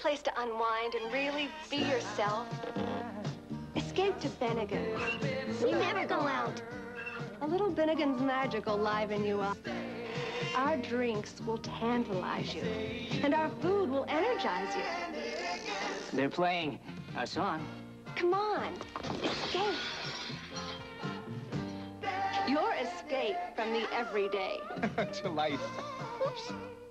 place to unwind and really be yourself? Escape to Bennigan. We never go out. A little Bennigan's magic will liven you up. Our drinks will tantalize you, and our food will energize you. They're playing a song. Come on, escape. Your escape from the everyday. To life. Oops.